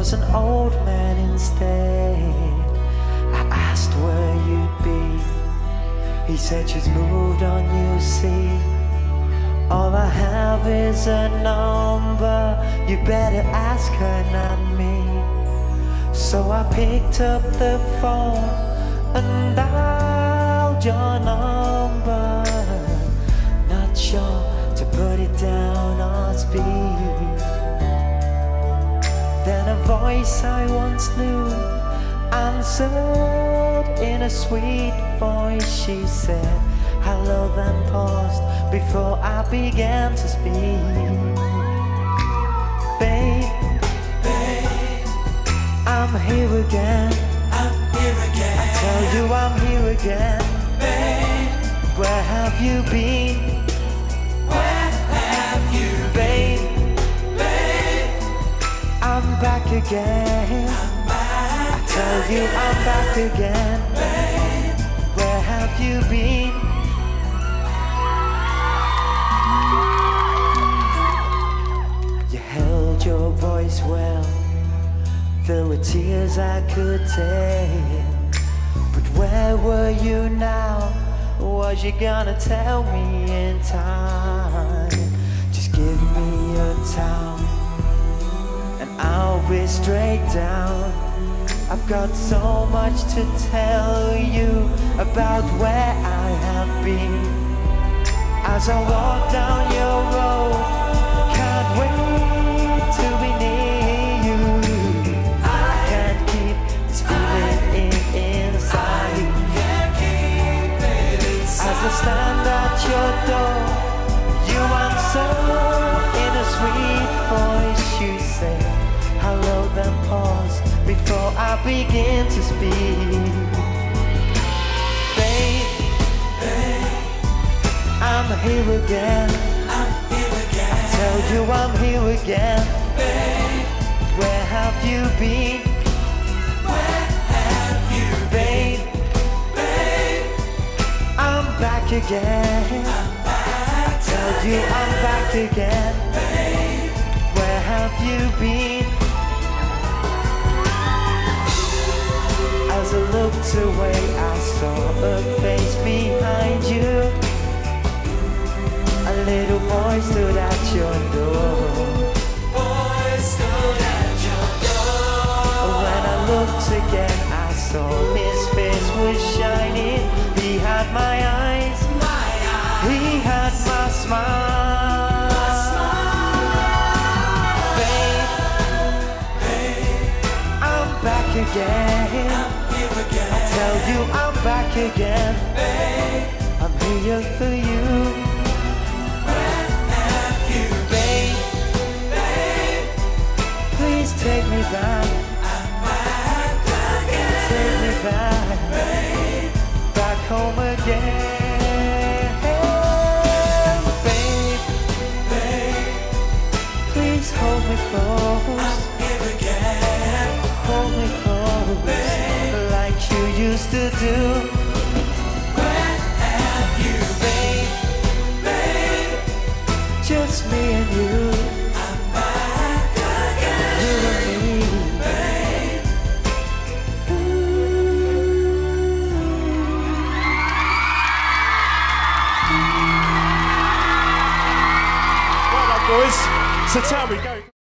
was an old man instead. I asked where you'd be. He said she's moved on, you see. All I have is a number. You better ask her, not me. So I picked up the phone and dialed your number. Not sure to put it down on speed. Then a voice I once knew answered in a sweet voice. She said hello, then paused before I began to speak. Babe, I'm here again. I tell you I'm here again. Where have you been? Babe, I'm back again. I tell you I'm back again. Where have you been? You held your voice well. There were tears I could take. But where were you now? Was you gonna tell me in time? Just give me your towel and I'll be straight down. I've got so much to tell you about where I have been. As I walk down your road, can't wait to be near you. I can't keep this feeling inside. As I stand at your door, you answer in a sweet voice. You say hello, then pause before I begin to speak. Babe, I'm here again. I tell you I'm here again. Where have you been? Babe, I'm back again. I tell you I'm back again. Where have you been? As I looked away, I saw a face behind you. A little boy stood at your door. When I looked again, I saw his face was shining. He had my eyes, he had my smile. Babe, I'm back again. I tell you I'm back again. I'm here for you. Babe, please take me back. Take me back home again. Babe, please hold me close. Hold me close, like you used to do. Where have you been? Just me and you. I'm back again. You and me. Well done, boys. So tell me, go.